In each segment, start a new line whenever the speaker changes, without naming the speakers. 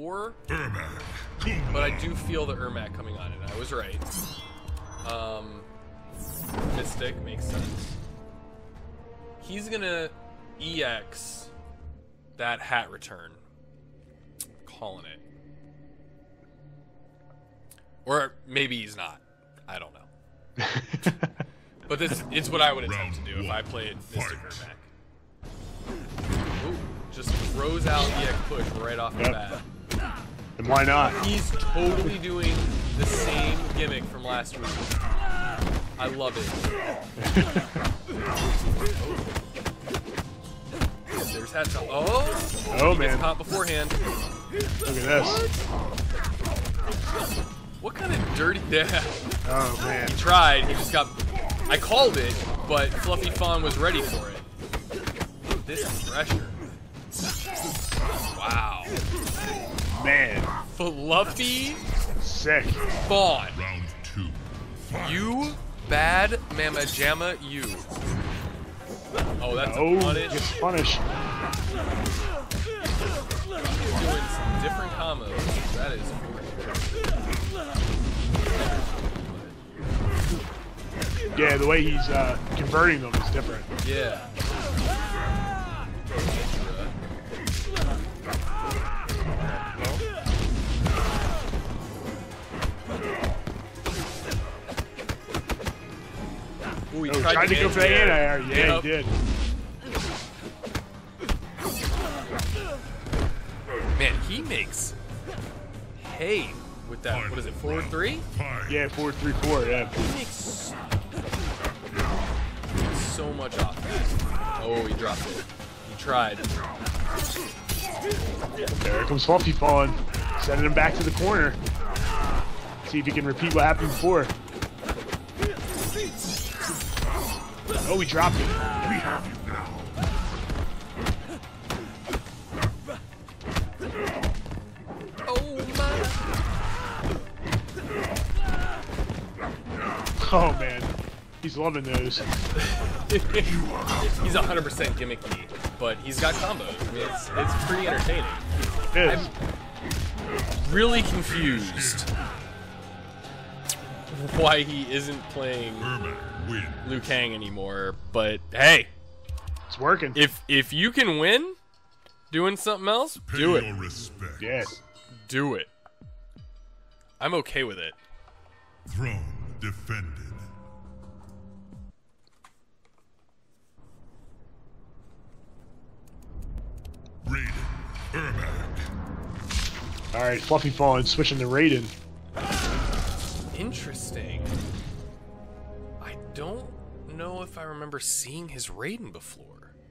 before, but I do feel the Ermac coming on, and I was right. Mystic makes sense. He's gonna EX that hat return. Calling it. Or maybe he's not. I don't know. But it's what I would attempt to do if I played Mystic Ermac. Ooh, just throws out EX push right off the bat.
And why not?
He's totally doing the same gimmick from last week. I love it. There's hat to
oh man.
Caught beforehand.
Look at this.
What kind of dirty
Oh man.
He tried, he just got I called it, but Fluffy Fawn was ready for it. This is pressure. Wow.
Man.
Fluffy
Sick.
Fawn.
Round 2.
You bad mama jamma you. Oh, that's a punish.
Gets punished.
Doing some different combos. That is
Yeah, the way he's converting them is different.
yeah. Ooh, he
tried to go for the anti-air. Yeah, he did.
Man, he makes hay with that. What is it, forward 3?
Yeah, 4-3-4, yeah.
He makes so much offense. Oh, he dropped it. He tried.
There comes Fluffy Fawn, sending him back to the corner. See if he can repeat what happened before. Oh, he dropped it.
We have you now.
Oh man, he's loving those.
He's 100% gimmicky, but he's got combos. I mean, it's pretty entertaining.
It is.
I'm really confused why he isn't playing Liu Kang anymore, but hey,
it's working.
If you can win doing something else, do it.
Yes.
Do it. I'm okay with it.
Throne defended. Raiden, Ermac.
Alright, Fluffy Fawn switching to Raiden.
Interesting. I don't know if I remember seeing his Raiden before.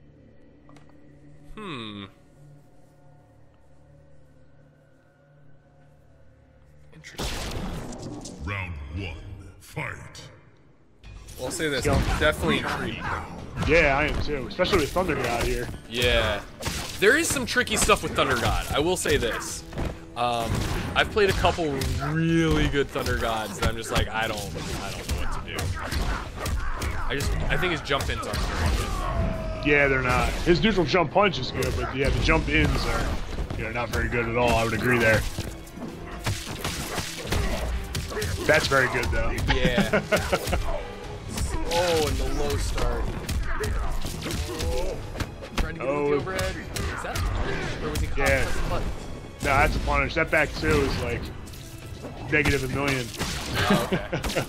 Interesting.
Round 1, fight.
Well, I'll say this, I'm definitely intrigued.
Yeah, I am too, especially with Thunder God here.
Yeah. There is some tricky stuff with Thunder God, I will say this. I've played a couple really good Thunder Gods that I'm just like, I don't know what to do. I think his jump ins aren't very good.
Yeah, they're not. His neutral jump punch is good, but yeah, the jump ins are not very good at all. I would agree there. That's very good though.
Yeah. Oh, and the low start. Oh, trying to get the overhead. Is that a punish? Or was he caught pressing the button?
No, that's a punish. That back two is like negative a million.
Oh, okay.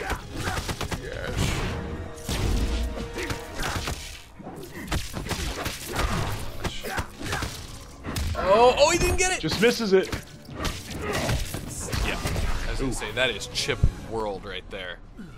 Oh, he didn't get it!
Just misses it.
Yeah, I was gonna say, that is Chip World right there.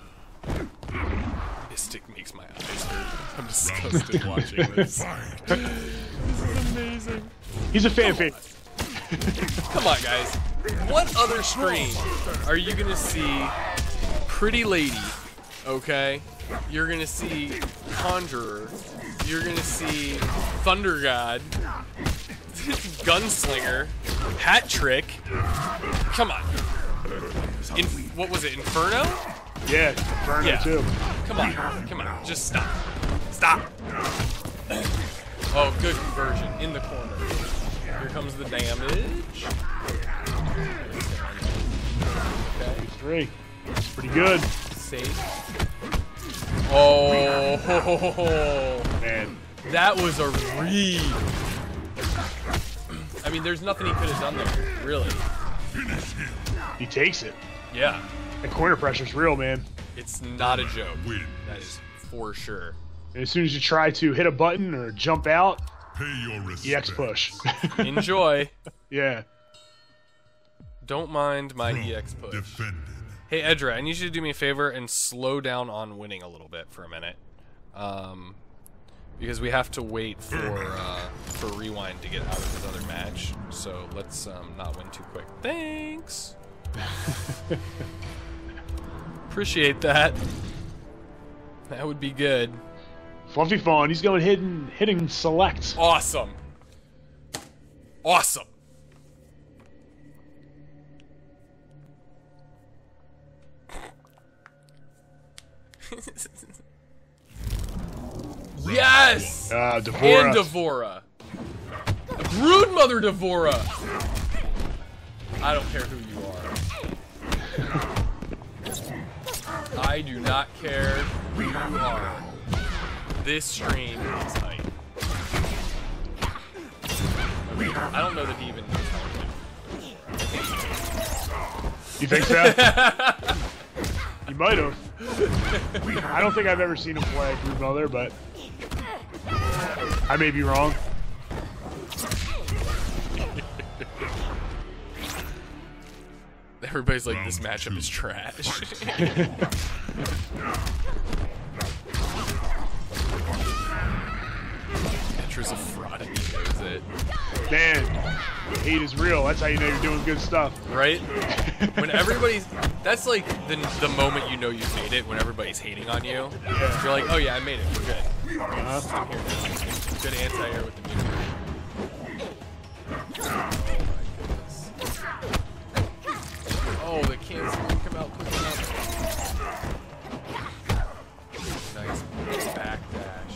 Mystic makes my eyes hurt. I'm disgusted watching this. This is amazing.
He's a fan favorite.
Come on, guys. What other stream are you gonna see Pretty Lady, okay? You're gonna see Conjurer. You're gonna see Thunder God. Gunslinger. Hat Trick. Come on. What was it, Inferno?
Yeah, Inferno too.
Come on. Just stop. Stop. Oh, good conversion in the corner. Here comes the damage. Okay.
3. That's pretty good.
Safe. Oh,
Man.
that was a read. I mean, there's nothing he could have done there, really.
He takes it.
Yeah,
That corner pressure's real, man.
it's not a joke. That is for sure.
And as soon as you try to hit a button or jump out,
Pay your respect.
EX push.
Enjoy.
Yeah.
Don't mind my
Throne
EX push.
defended.
Hey, Edra, I need you to do me a favor and slow down on winning a little bit for a minute. Because we have to wait for Rewind to get out of his other match. So let's not win too quick. Thanks! Appreciate that. That would be good.
Fluffy Fawn, he's going hitting select.
Awesome. Awesome. Yes!
Devora.
And Devora. Broodmother Devora. I don't care who you are. I do not care who you are. This stream is hype. I don't know that he even knows how to do it.
You think so? You might have. I don't think I've ever seen him play Broodmother, but I may be wrong.
Everybody's like, this matchup is trash. Etra's a fraud and he knows it.
Man, hate is real. That's how you know you're doing good stuff.
Right? When everybody's... That's like the moment you know you've made it, when everybody's hating on you.
Yeah.
You're like, oh yeah, I made it. We're good.
Uh-huh.
I'm here now. Good anti-air with the music. Oh, the cans come out quick enough. Nice backdash.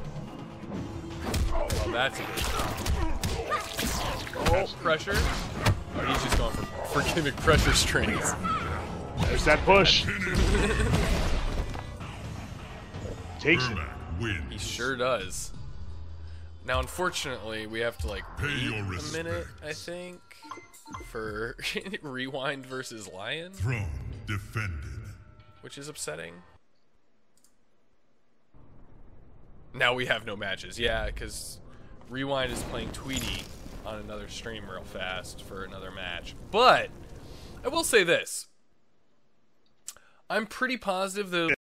Oh, that's a good shot. Oh, pressure. Oh, he's just going for gimmick pressure strings.
There's that push. Takes it.
Ermac wins.
He sure does. Now, unfortunately, we have to like
Pay
wait
your
a minute,
respects.
I think, for Rewind versus Lion,
Throne defended.
which is upsetting. Now we have no matches. Yeah, because Rewind is playing Tweety on another stream real fast for another match. But I will say this. I'm pretty positive that